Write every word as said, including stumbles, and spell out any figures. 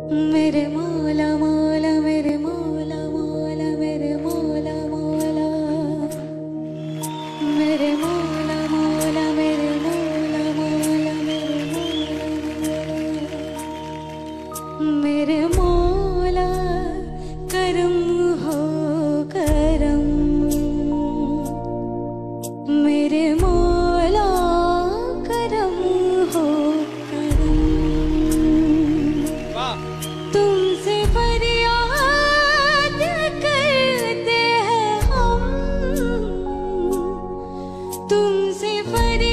मेरे मौला मौला मेरे मौला मौला मेरे मौला मौला मेरे मौला मौला मेरे मौला मौला मेरे मौला मेरे मौला करम हो करम मेरे मौला करम हो करम तुमसे फरियाद करते हैं हम तुमसे फरियाद